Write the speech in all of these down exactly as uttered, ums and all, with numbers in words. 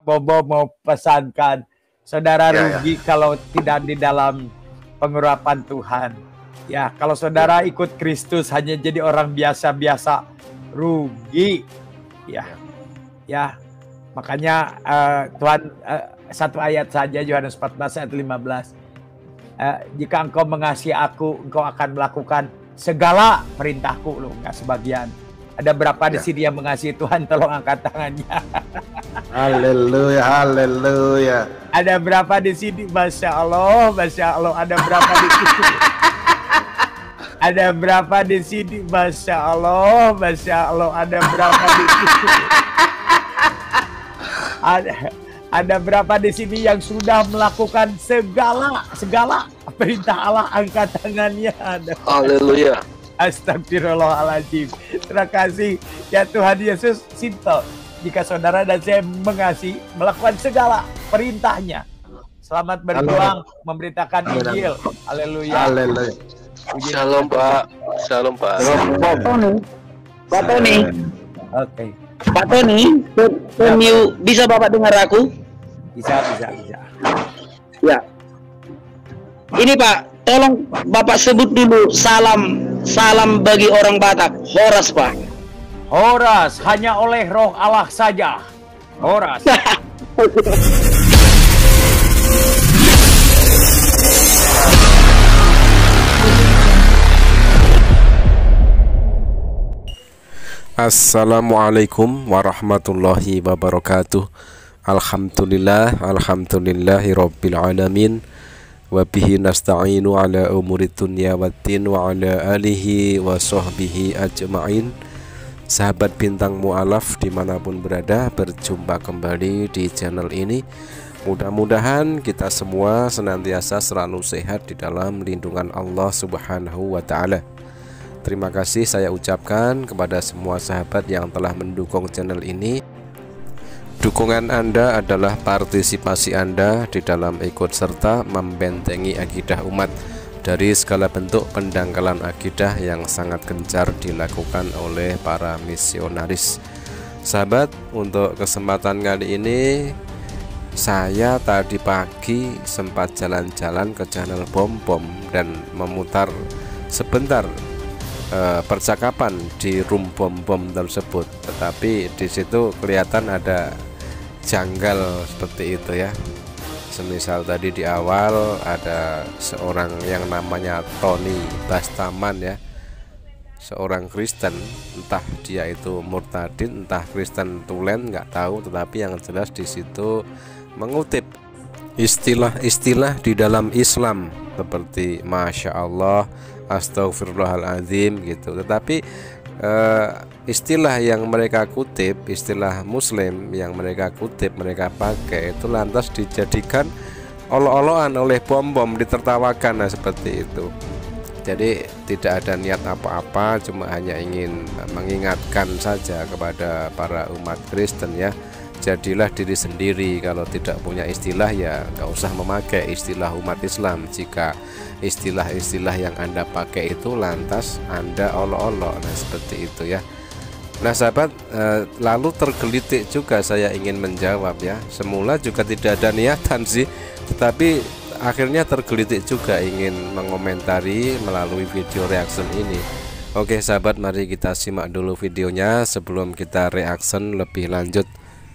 Bobo mau pesankan, saudara Ya, rugi ya. kalau tidak di dalam pengurapan Tuhan. Ya, kalau saudara ikut Kristus hanya jadi orang biasa-biasa, rugi. Ya, ya. Makanya uh, Tuhan uh, satu ayat saja, Yohanes empat belas ayat lima belas. Uh, jika engkau mengasihi aku, engkau akan melakukan segala perintahku, loh, nggak sebagian. Ada berapa di Ya. sini yang mengasihi Tuhan? Tolong angkat tangannya. Haleluya, haleluya. Ada berapa di sini? Masya Allah, Masya Allah. Ada berapa di sini? Ada berapa di sini? Masya Allah, Masya Allah. Ada berapa di sini? Ada, ada berapa di sini yang sudah melakukan segala segala perintah Allah? Angkat tangannya. Haleluya. Astagfirullahaladzim. Terima kasih ya Tuhan Yesus. Simple. Jika saudara dan saya mengasihi, melakukan segala perintahnya. Selamat berjuang memberitakan Injil. Haleluya. Haleluya. Shalom Pak. Shalom Pak. Pak Tony, Pak Tony, Oke. Pak Tony, can you bisa Bapak dengar aku? Bisa, bisa, bisa. Ya. Ini Pak, tolong Bapak sebut dulu salam salam bagi orang Batak. Horas Pak. Horas hanya oleh Roh Allah saja. Horas. Assalamualaikum warahmatullahi wabarakatuh. Alhamdulillah, alhamdulillahi rabbil alamin. Wa bihi nasta'inu ala umuri dunya waddin wa ala alihi wa sahbihi ajma'in. Sahabat bintang mu'alaf dimanapun berada, berjumpa kembali di channel ini. Mudah-mudahan kita semua senantiasa selalu sehat di dalam lindungan Allah Subhanahu wa ta'ala. Terima kasih saya ucapkan kepada semua sahabat yang telah mendukung channel ini. Dukungan Anda adalah partisipasi Anda di dalam ikut serta membentengi akidah umat dari segala bentuk pendangkalan akidah yang sangat gencar dilakukan oleh para misionaris. Sahabat, untuk kesempatan kali ini saya tadi pagi sempat jalan-jalan ke channel Bom Bom dan memutar sebentar Uh, percakapan di room bom bom tersebut, tetapi di situ kelihatan ada janggal seperti itu ya. Semisal tadi di awal ada seorang yang namanya Tony Bastaman ya, seorang Kristen, entah dia itu murtadin, entah Kristen tulen, nggak tahu, tetapi yang jelas di situ mengutip istilah-istilah di dalam Islam seperti Masya Allah, Astagfirullahaladzim gitu. Tetapi uh, istilah yang mereka kutip, istilah Muslim yang mereka kutip, mereka pakai itu lantas dijadikan olo-oloan oleh bom-bom, ditertawakan, nah seperti itu. Jadi tidak ada niat apa-apa, cuma hanya ingin mengingatkan saja kepada para umat Kristen ya. Jadilah diri sendiri, kalau tidak punya istilah ya nggak usah memakai istilah umat Islam. Jika istilah-istilah yang Anda pakai itu lantas Anda olok-olok, nah seperti itu ya. Nah sahabat, eh, lalu tergelitik juga saya ingin menjawab ya. Semula juga tidak ada niatan sih, tetapi akhirnya tergelitik juga ingin mengomentari melalui video reaction ini. Oke sahabat, mari kita simak dulu videonya sebelum kita reaction lebih lanjut.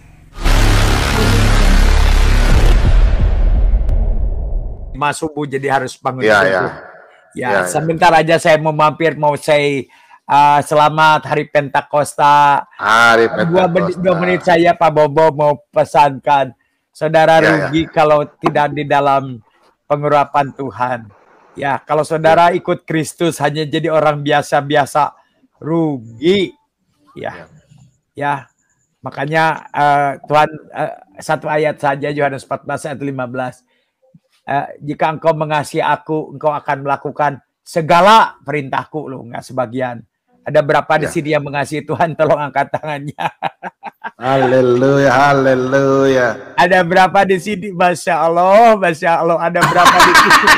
Mas subuh jadi harus bangun Ya, subuh. ya. Ya, Ya, ya. sebentar aja saya mau mampir, mau say uh, selamat hari Pentakosta. Hari Dua menit, Pentakosta. dua menit saya Pak Bobo mau pesankan, saudara Ya, rugi kalau tidak di dalam pengurapan Tuhan. Ya, kalau saudara ikut Kristus hanya jadi orang biasa-biasa, rugi. Ya, ya. Makanya uh, Tuhan uh, satu ayat saja, Yohanes empat belas ayat lima belas. Uh, jika engkau mengasihi aku, engkau akan melakukan segala perintahku, loh, nggak sebagian. Ada berapa di Ya. sini yang mengasihi Tuhan? Tolong angkat tangannya. Haleluya, haleluya. Ada berapa di sini? Masya Allah, Masya Allah. Ada berapa di sini?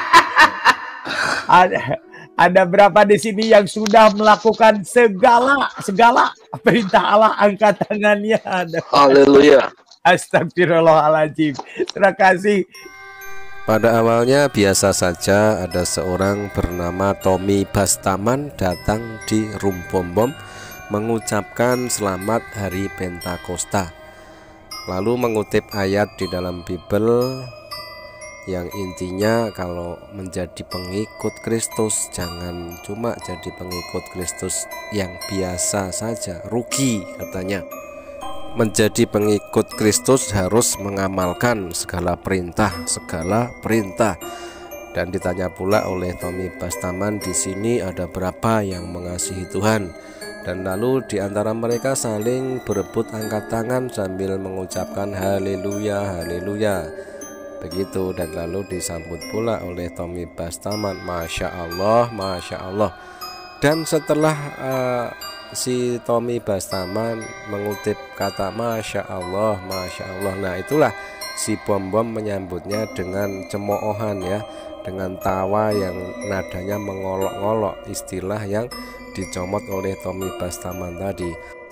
Ada, ada berapa di sini yang sudah melakukan segala segala perintah Allah? Angkat tangannya. Ada. Haleluya. Astagfirullahaladzim. Terima kasih. Pada awalnya biasa saja, ada seorang bernama Tommy Bastaman datang di Rumpombom mengucapkan selamat hari Pentakosta, lalu mengutip ayat di dalam Bible yang intinya kalau menjadi pengikut Kristus jangan cuma jadi pengikut Kristus yang biasa saja, rugi katanya. Menjadi pengikut Kristus harus mengamalkan segala perintah, segala perintah. Dan ditanya pula oleh Tommy Bastaman, di sini ada berapa yang mengasihi Tuhan? Dan lalu di antara mereka saling berebut angkat tangan sambil mengucapkan haleluya, haleluya. Begitu, dan lalu disambut pula oleh Tommy Bastaman, Masya Allah, Masya Allah. Dan setelah uh, si Tommy Bastaman mengutip kata Masya Allah, Masya Allah, nah itulah si Bom-Bom menyambutnya dengan cemoohan ya, dengan tawa yang nadanya mengolok-ngolok, istilah yang dicomot oleh Tommy Bastaman tadi.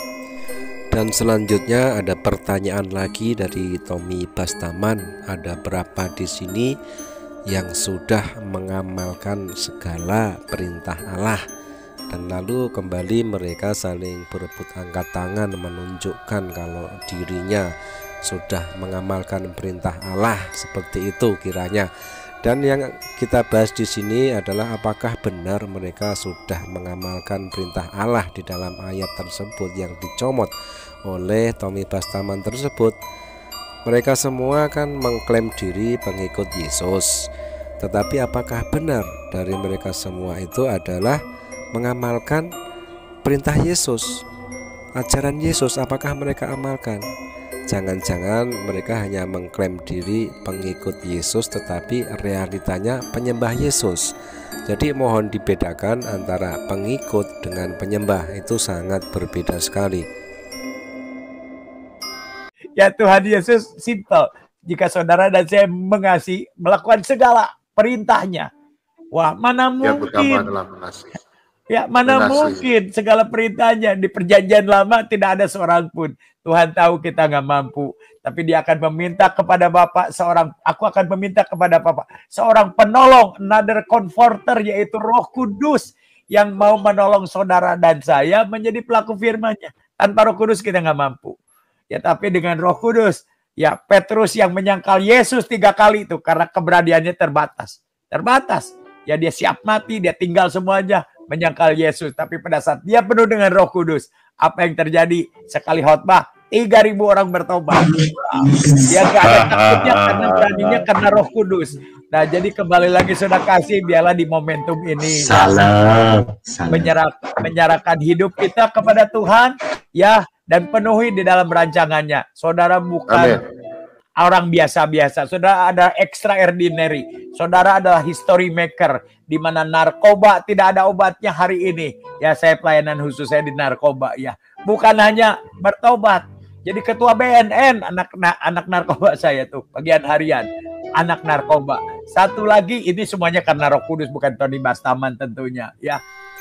Dan selanjutnya ada pertanyaan lagi dari Tommy Bastaman, ada berapa di sini yang sudah mengamalkan segala perintah Allah? Dan lalu kembali mereka saling berebut angkat tangan menunjukkan kalau dirinya sudah mengamalkan perintah Allah, seperti itu kiranya. Dan yang kita bahas di sini adalah apakah benar mereka sudah mengamalkan perintah Allah di dalam ayat tersebut yang dicomot oleh Tommy Bastaman tersebut. Mereka semua kan mengklaim diri pengikut Yesus, tetapi apakah benar dari mereka semua itu adalah mengamalkan perintah Yesus, ajaran Yesus? Apakah mereka amalkan? Jangan-jangan mereka hanya mengklaim diri pengikut Yesus tetapi realitanya penyembah Yesus. Jadi mohon dibedakan antara pengikut dengan penyembah, itu sangat berbeda sekali. Ya Tuhan Yesus simple. Jika saudara dan saya mengasihi, melakukan segala perintahnya, wah mana mungkin ya mana mungkin segala perintahnya. Di perjanjian lama tidak ada seorang pun. Tuhan tahu kita nggak mampu, tapi dia akan meminta kepada Bapa seorang, aku akan meminta kepada Bapa seorang penolong, another comforter, yaitu Roh Kudus yang mau menolong saudara dan saya menjadi pelaku firman-Nya. Tanpa Roh Kudus kita nggak mampu. Ya tapi dengan Roh Kudus, ya Petrus yang menyangkal Yesus tiga kali itu karena keberaniannya terbatas. Terbatas. Ya dia siap mati, dia tinggal semuanya menyangkal Yesus. Tapi pada saat dia penuh dengan Roh Kudus, apa yang terjadi? Sekali khotbah, tiga ribu orang bertobat. Dia gak ada takutnya karena beraninya karena Roh Kudus. Nah jadi kembali lagi sudah kasih, biarlah di momentum ini Salam. Salam. Menyerah, menyerahkan hidup kita kepada Tuhan ya, dan penuhi di dalam rancangannya. Saudara bukan Amen. Orang biasa-biasa, saudara ada extraordinary, saudara adalah history maker, di mana narkoba tidak ada obatnya hari ini. Ya saya pelayanan khusus saya di narkoba ya, bukan hanya bertobat. Jadi ketua B N N anak anak narkoba saya tuh bagian harian anak narkoba. Satu lagi ini semuanya karena Roh Kudus, bukan Tommy Bastaman tentunya ya.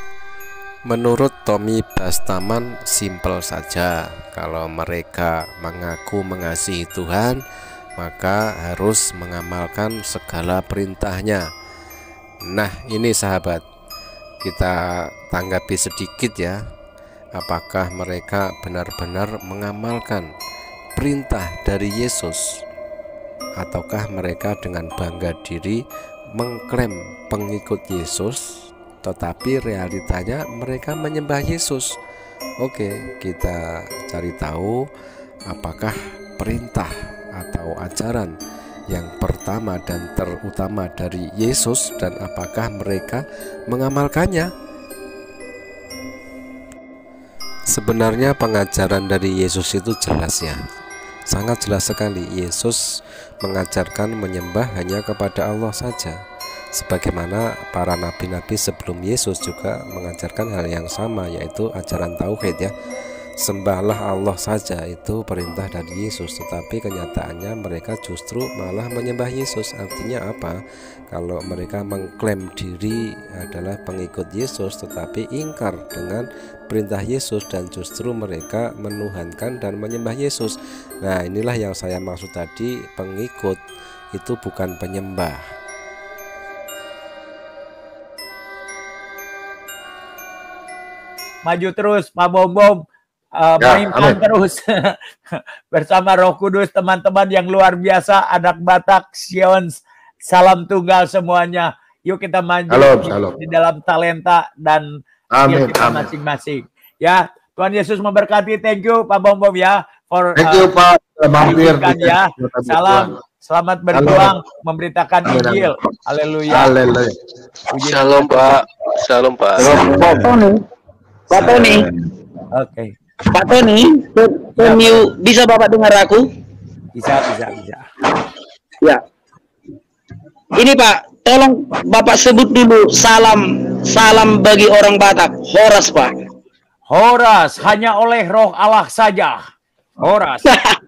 Menurut Tommy Bastaman simpel saja, kalau mereka mengaku mengasihi Tuhan maka harus mengamalkan segala perintahnya. Nah ini sahabat, kita tanggapi sedikit ya, apakah mereka benar-benar mengamalkan perintah dari Yesus, ataukah mereka dengan bangga diri mengklaim pengikut Yesus tetapi realitanya mereka menyembah Yesus. Oke, kita cari tahu apakah perintah atau ajaran yang pertama dan terutama dari Yesus, dan apakah mereka mengamalkannya. Sebenarnya pengajaran dari Yesus itu jelas ya, sangat jelas sekali. Yesus mengajarkan menyembah hanya kepada Allah saja, sebagaimana para nabi-nabi sebelum Yesus juga mengajarkan hal yang sama, yaitu ajaran tauhid ya. sembahlah Allah saja itu perintah dari Yesus, tetapi kenyataannya mereka justru malah menyembah Yesus. Artinya apa? Kalau mereka mengklaim diri adalah pengikut Yesus tetapi ingkar dengan perintah Yesus dan justru mereka menuhankan dan menyembah Yesus. Nah, inilah yang saya maksud tadi, pengikut itu bukan penyembah. Maju terus Pak Bom Bom, uh, Ya, mainkan amin. terus bersama Roh Kudus, teman-teman yang luar biasa, anak Batak, Sion, salam tunggal semuanya. Yuk kita maju Shalom, di, shalom. di dalam talenta dan Amin, skill kita amin. masing-masing. Ya, Tuhan Yesus memberkati. Thank you Pak Bom Bom ya for Thank you uh, Pak, mampir izinkan di ya. kesempatan Salam, berjuang. selamat berjuang memberitakan Amin, amin. Injil. Haleluya. Haleluya. Puji Shalom Pak. Shalom Pak. Pak Tony, Pak Tony, Oke, Pak Tony, can you bisa Bapak dengar aku? bisa bisa bisa. Ya. Ini Pak, tolong Bapak sebut dulu salam salam bagi orang Batak, Horas Pak. Horas hanya oleh Roh Allah saja. Horas.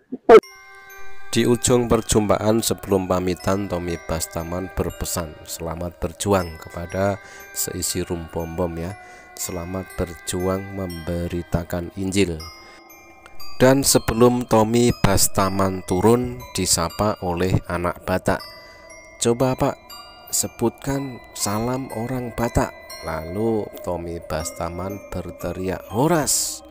Di ujung perjumpaan sebelum pamitan, Tommy Bastaman berpesan selamat berjuang kepada seisi room Bom Bom ya. Selamat berjuang memberitakan Injil. Dan sebelum Tommy Bastaman turun, disapa oleh anak Batak. Coba Pak, sebutkan salam orang Batak. Lalu Tommy Bastaman berteriak, Horas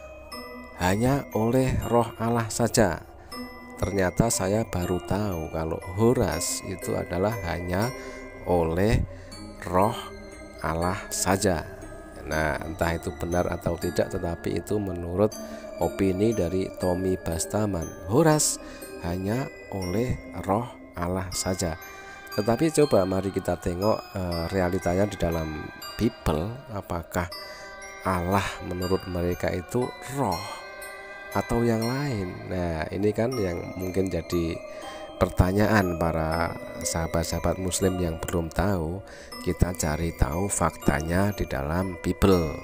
hanya oleh Roh Allah saja. Ternyata saya baru tahu kalau Horas itu adalah hanya oleh Roh Allah saja. Nah, entah itu benar atau tidak, tetapi itu menurut opini dari Tommy Bastaman. Horas hanya oleh Roh Allah saja. Tetapi coba mari kita tengok uh, realitanya di dalam Bible. Apakah Allah menurut mereka itu roh atau yang lain? Nah, ini kan yang mungkin jadi pertanyaan para sahabat-sahabat muslim yang belum tahu. Kita cari tahu faktanya di dalam Bible.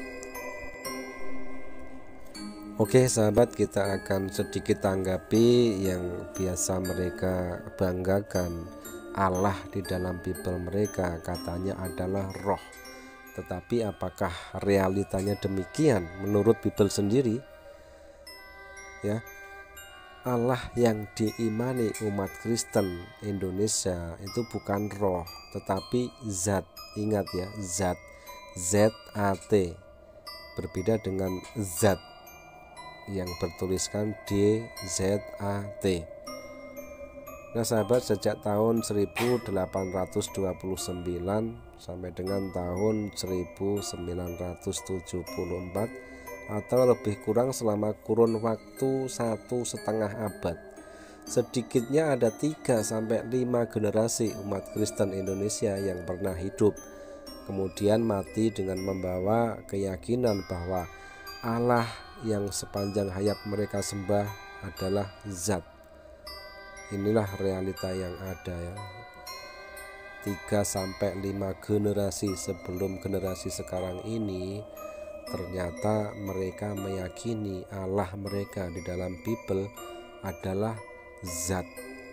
Oke sahabat, kita akan sedikit tanggapi yang biasa mereka banggakan. Allah di dalam Bible mereka katanya adalah roh. Tetapi apakah realitanya demikian menurut Bible sendiri? Ya, Allah yang diimani umat Kristen Indonesia itu bukan roh, tetapi zat. Ingat ya, zat, Z A T, berbeda dengan zat yang bertuliskan D Z A T. Nah sahabat, sejak tahun seribu delapan ratus dua puluh sembilan sampai dengan tahun seribu sembilan ratus tujuh puluh empat, atau lebih kurang selama kurun waktu satu setengah abad, sedikitnya ada tiga sampai lima generasi umat Kristen Indonesia yang pernah hidup kemudian mati dengan membawa keyakinan bahwa Allah yang sepanjang hayat mereka sembah adalah zat. Inilah realita yang ada ya. tiga sampai lima generasi sebelum generasi sekarang ini, ternyata mereka meyakini Allah mereka di dalam Bible adalah zat.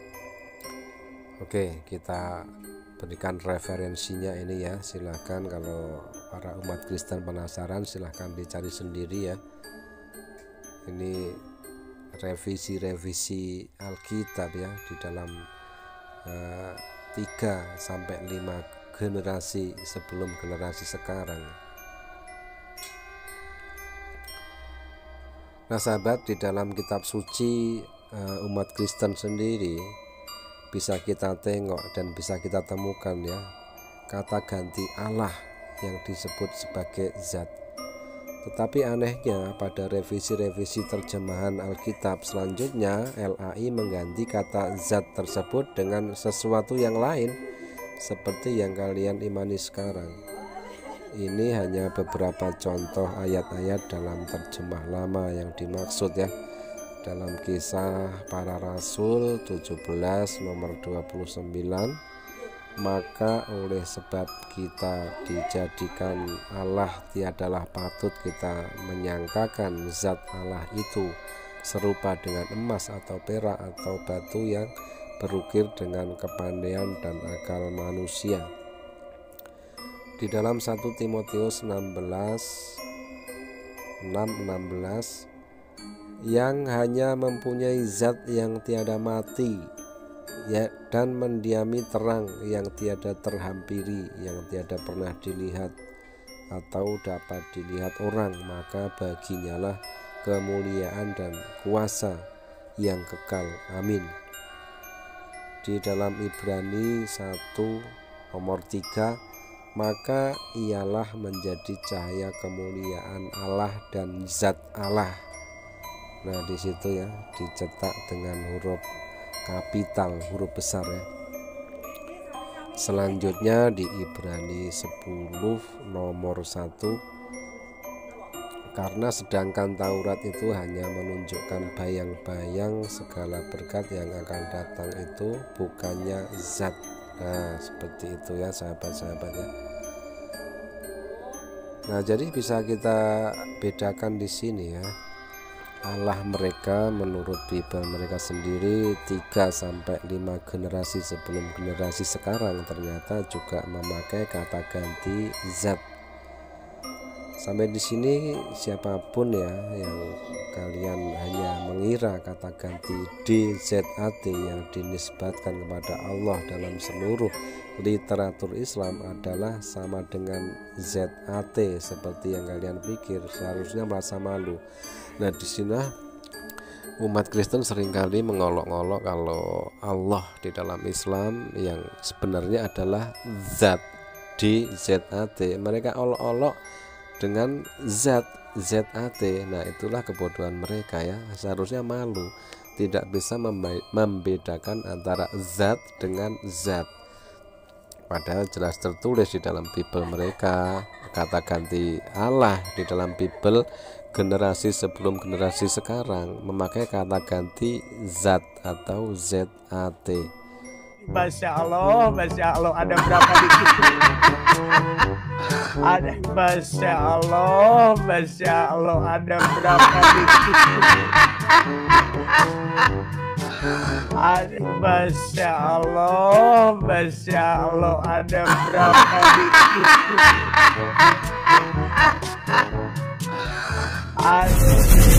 Oke, kita berikan referensinya ini ya. Silahkan kalau para umat Kristen penasaran, silahkan dicari sendiri ya. Ini revisi-revisi Alkitab ya, di dalam uh, tiga sampai lima generasi sebelum generasi sekarang. Nah sahabat, di dalam kitab suci uh, umat Kristen sendiri bisa kita tengok dan bisa kita temukan ya, kata ganti Allah yang disebut sebagai zat. Tetapi anehnya pada revisi-revisi terjemahan Alkitab selanjutnya, L A I mengganti kata zat tersebut dengan sesuatu yang lain, seperti yang kalian imani sekarang. Ini hanya beberapa contoh ayat-ayat dalam terjemah lama yang dimaksud ya. Dalam Kisah Para Rasul tujuh belas nomor dua puluh sembilan, maka oleh sebab kita dijadikan Allah, tiadalah patut kita menyangkakan zat Allah itu serupa dengan emas atau perak atau batu yang berukir dengan kepandaian dan akal manusia. Di dalam satu Timotius enam belas enam belas, yang hanya mempunyai zat yang tiada mati, ya, dan mendiami terang yang tiada terhampiri, yang tiada pernah dilihat atau dapat dilihat orang, maka baginya lah kemuliaan dan kuasa yang kekal. Amin. Di dalam Ibrani satu nomor tiga, maka ialah menjadi cahaya kemuliaan Allah dan zat Allah. Nah, di situ ya dicetak dengan huruf kapital, huruf besar ya. Selanjutnya di Ibrani sepuluh nomor satu, karena sedangkan Taurat itu hanya menunjukkan bayang-bayang segala berkat yang akan datang itu, bukannya zat. Nah, seperti itu ya sahabat-sahabat ya. Nah, jadi bisa kita bedakan di sini ya. Allah mereka menurut Bible mereka sendiri tiga sampai lima generasi sebelum generasi sekarang ternyata juga memakai kata ganti zat. Sampai di sini siapapun ya yang kalian hanya mengira kata ganti D Z A T yang dinisbatkan kepada Allah dalam seluruh literatur Islam adalah sama dengan Z A T seperti yang kalian pikir, seharusnya merasa malu. Nah, di sini umat Kristen seringkali mengolok-olok kalau Allah di dalam Islam yang sebenarnya adalah zat D Z A T, mereka olok-olok dengan zat Z A T. Nah, itulah kebodohan mereka ya. Seharusnya malu, tidak bisa membedakan antara zat dengan zat. Padahal jelas tertulis di dalam Bible mereka kata ganti Allah di dalam Bible generasi sebelum generasi sekarang memakai kata ganti zat atau Z A T. Masya Allah, Masya Allah, ada berapa di situ? Ada, Masya Allah, Masya Allah, ada berapa di situ? Ada, Masya Allah, Masya Allah, ada berapa di situ? Ada.